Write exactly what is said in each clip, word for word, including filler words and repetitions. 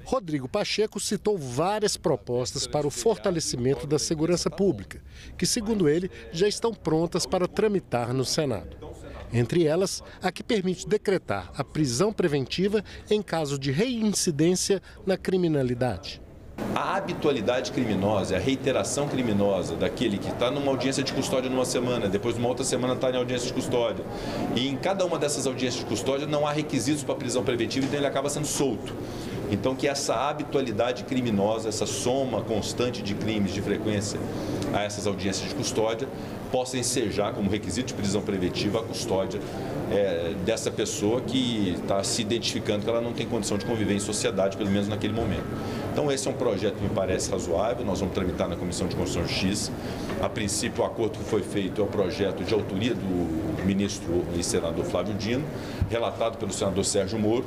Rodrigo Pacheco citou várias propostas para o fortalecimento da segurança pública, que, segundo ele, já estão prontas para tramitar no Senado. Entre elas, a que permite decretar a prisão preventiva em caso de reincidência na criminalidade. A habitualidade criminosa, a reiteração criminosa daquele que está numa audiência de custódia numa semana, depois numa outra semana está em audiência de custódia. E em cada uma dessas audiências de custódia não há requisitos para prisão preventiva, então ele acaba sendo solto. Então que essa habitualidade criminosa, essa soma constante de crimes de frequência a essas audiências de custódia, possa ensejar como requisito de prisão preventiva a custódia é, dessa pessoa que está se identificando que ela não tem condição de conviver em sociedade, pelo menos naquele momento. Então esse é um projeto que me parece razoável, nós vamos tramitar na Comissão de Constituição e Justiça. A princípio, o acordo que foi feito é o projeto de autoria do ministro e senador Flávio Dino, relatado pelo senador Sérgio Moro.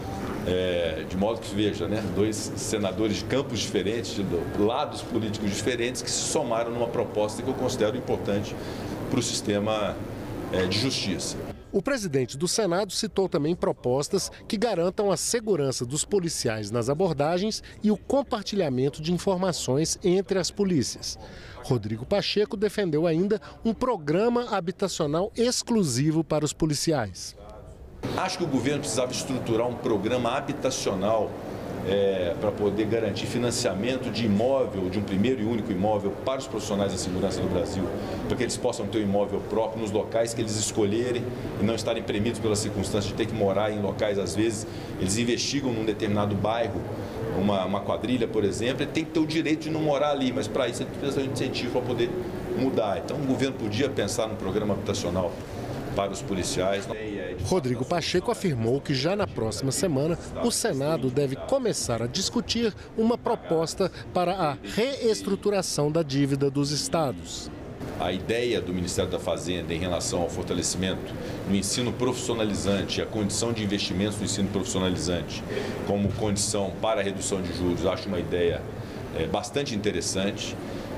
É, de modo que, veja, né, dois senadores de campos diferentes, de lados políticos diferentes, que se somaram numa proposta que eu considero importante para o sistema é, de justiça. O presidente do Senado citou também propostas que garantam a segurança dos policiais nas abordagens e o compartilhamento de informações entre as polícias. Rodrigo Pacheco defendeu ainda um programa habitacional exclusivo para os policiais. Acho que o governo precisava estruturar um programa habitacional é, para poder garantir financiamento de imóvel, de um primeiro e único imóvel para os profissionais da segurança do Brasil, para que eles possam ter um imóvel próprio nos locais que eles escolherem e não estarem premidos pela circunstância de ter que morar em locais, às vezes, eles investigam num determinado bairro, uma, uma quadrilha, por exemplo, e tem que ter o direito de não morar ali, mas para isso ele precisa de um incentivo para poder mudar. Então o governo podia pensar num programa habitacional para os policiais. Rodrigo Pacheco afirmou que já na próxima semana o Senado deve começar a discutir uma proposta para a reestruturação da dívida dos estados. A ideia do Ministério da Fazenda em relação ao fortalecimento no ensino profissionalizante e a condição de investimentos no ensino profissionalizante como condição para a redução de juros, acho uma ideia é, bastante interessante,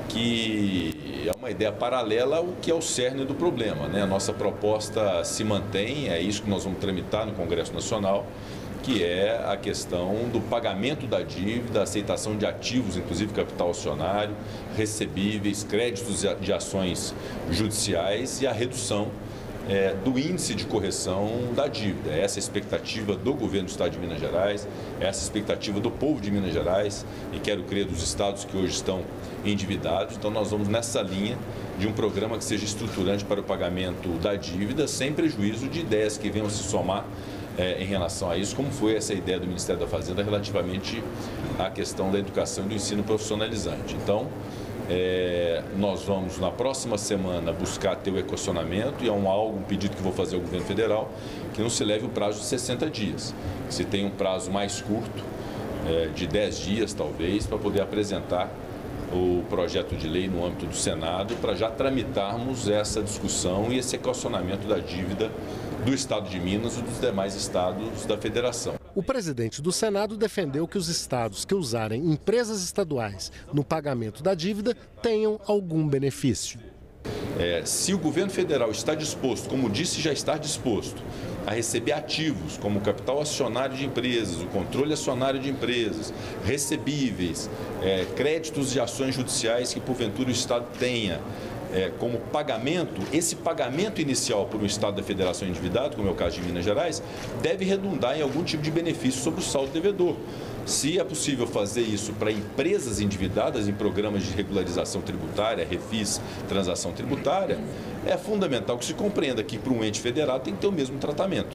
que é uma ideia paralela ao que é o cerne do problema, né? A nossa proposta se mantém, é isso que nós vamos tramitar no Congresso Nacional, que é a questão do pagamento da dívida, aceitação de ativos, inclusive capital acionário, recebíveis, créditos de ações judiciais e a redução é, do índice de correção da dívida. Essa é a expectativa do governo do Estado de Minas Gerais, essa é a expectativa do povo de Minas Gerais e quero crer dos estados que hoje estão endividados. Então nós vamos nessa linha de um programa que seja estruturante para o pagamento da dívida, sem prejuízo de ideias que venham se somar é, em relação a isso, como foi essa ideia do Ministério da Fazenda relativamente à questão da educação e do ensino profissionalizante. Então, é, nós vamos na próxima semana buscar ter o equacionamento e é um algo, um pedido que vou fazer ao governo federal, que não se leve o prazo de sessenta dias, que se tenha um prazo mais curto, é, de dez dias talvez, para poder apresentar o projeto de lei no âmbito do Senado para já tramitarmos essa discussão e esse equacionamento da dívida do Estado de Minas e dos demais estados da Federação. O presidente do Senado defendeu que os estados que usarem empresas estaduais no pagamento da dívida tenham algum benefício. É, se o governo federal está disposto, como disse já está disposto, a receber ativos como o capital acionário de empresas, o controle acionário de empresas, recebíveis, é, créditos de ações judiciais que porventura o Estado tenha é, como pagamento, esse pagamento inicial por um Estado da Federação endividado, como é o caso de Minas Gerais, deve redundar em algum tipo de benefício sobre o saldo devedor. Se é possível fazer isso para empresas endividadas em programas de regularização tributária, refis, transação tributária, é fundamental que se compreenda que para um ente federado tem que ter o mesmo tratamento.